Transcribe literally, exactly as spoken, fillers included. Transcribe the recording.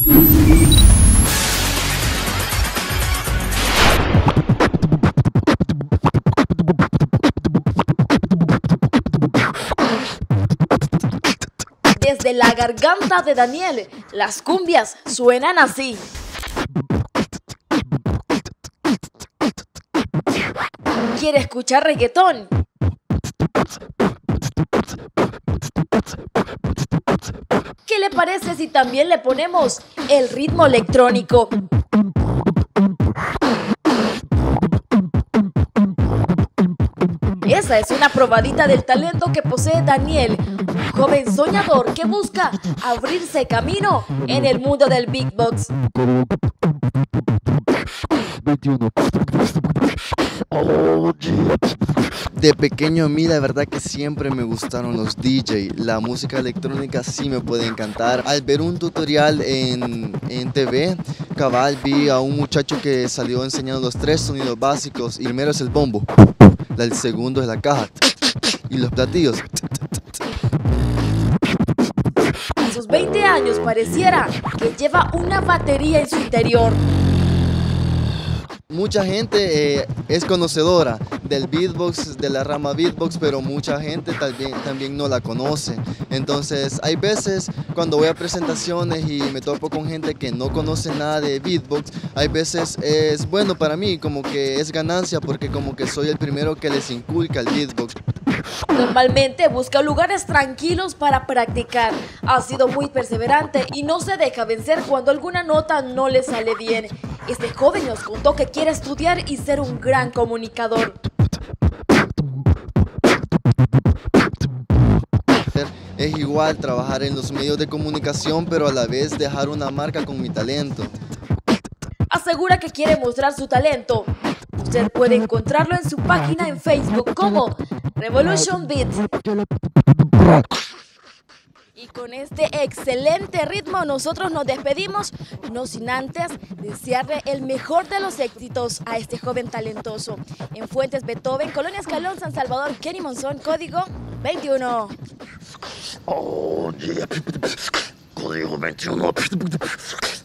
Desde la garganta de Daniel, las cumbias suenan así. ¿Quiere escuchar reggaetón? ¿Qué le parece si también le ponemos el ritmo electrónico? Esa es una probadita del talento que posee Daniel, un joven soñador que busca abrirse camino en el mundo del beatbox. De pequeño a mí la verdad que siempre me gustaron los D J, la música electrónica sí me puede encantar. Al ver un tutorial en, en T V, cabal vi a un muchacho que salió enseñando los tres sonidos básicos. El primero es el bombo, el segundo es la caja y los platillos. A sus veinte años pareciera que lleva una batería en su interior. Mucha gente eh, es conocedora del beatbox, de la rama beatbox, pero mucha gente también, también no la conoce. Entonces hay veces cuando voy a presentaciones y me topo con gente que no conoce nada de beatbox, hay veces es bueno para mí, como que es ganancia porque como que soy el primero que les inculca el beatbox. Normalmente busca lugares tranquilos para practicar. Ha sido muy perseverante y no se deja vencer cuando alguna nota no le sale bien. Este joven nos contó que quiere estudiar y ser un gran comunicador. Es igual trabajar en los medios de comunicación, pero a la vez dejar una marca con mi talento. Asegura que quiere mostrar su talento. Usted puede encontrarlo en su página en Facebook como Revolution Beat. Y con este excelente ritmo nosotros nos despedimos, no sin antes desearle el mejor de los éxitos a este joven talentoso. En Fuentes Beethoven, Colonia Escalón, San Salvador, Kenny Monzón, código veintiuno. Oh, yeah. Código veintiuno.